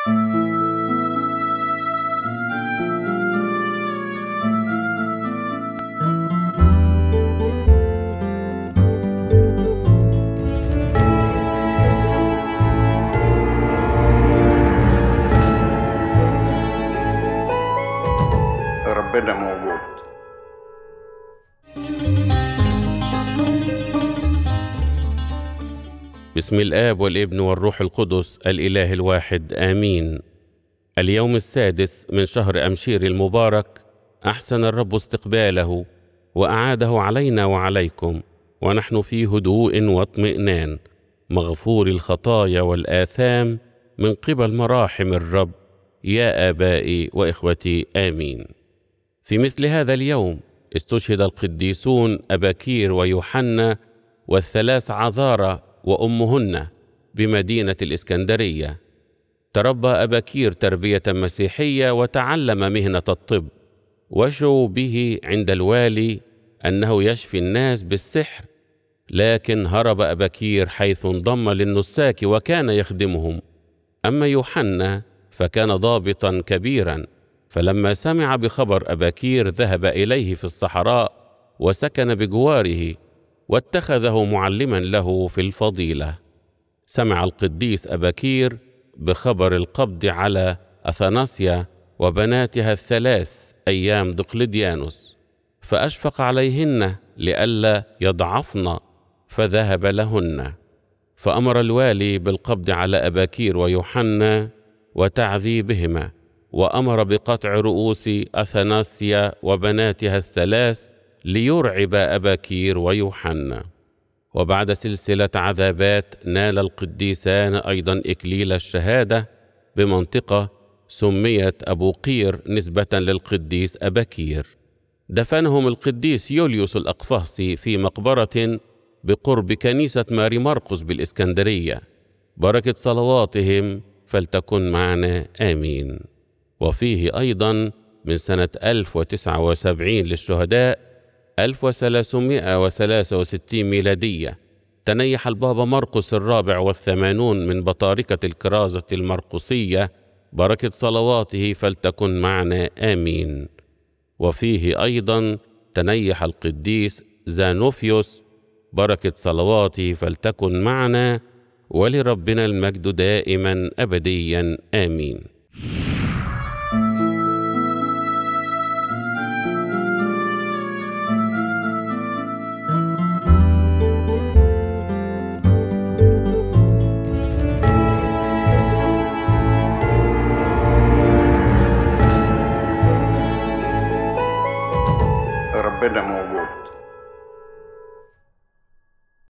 ربنا موجود. بسم الآب والابن والروح القدس الإله الواحد آمين. اليوم السادس من شهر أمشير المبارك أحسن الرب استقباله وأعاده علينا وعليكم، ونحن في هدوء واطمئنان مغفور الخطايا والآثام من قبل مراحم الرب. يا آبائي وإخوتي آمين. في مثل هذا اليوم استشهد القديسون أباكير ويوحنا والثلاث عذارى وأمهن بمدينة الإسكندرية. تربى أباكير تربية مسيحية وتعلم مهنة الطب، وشوا به عند الوالي أنه يشفي الناس بالسحر، لكن هرب أباكير حيث انضم للنساك وكان يخدمهم. أما يوحنا فكان ضابطا كبيرا، فلما سمع بخبر أباكير ذهب إليه في الصحراء وسكن بجواره واتخذه معلما له في الفضيلة. سمع القديس أباكير بخبر القبض على أثناسيا وبناتها الثلاث أيام دقلديانوس، فأشفق عليهن لئلا يضعفن فذهب لهن، فأمر الوالي بالقبض على أباكير ويوحنا وتعذيبهما، وأمر بقطع رؤوس أثناسيا وبناتها الثلاث ليرعب أباكير ويوحنا. وبعد سلسلة عذابات نال القديسان أيضا إكليل الشهادة بمنطقة سميت أبو قير نسبة للقديس أباكير. دفنهم القديس يوليوس الأقفاصي في مقبرة بقرب كنيسة ماري مرقس بالإسكندرية. بركة صلواتهم فلتكن معنا آمين. وفيه أيضا من سنة 1079 للشهداء 1363 ميلادية تنيح البابا مرقس الرابع والثمانون من بطاركة الكرازة المرقسية. بركة صلواته فلتكن معنا آمين. وفيه أيضا تنيح القديس زانوفيوس. بركة صلواته فلتكن معنا، ولربنا المجد دائما أبديا آمين. ربنا موجود.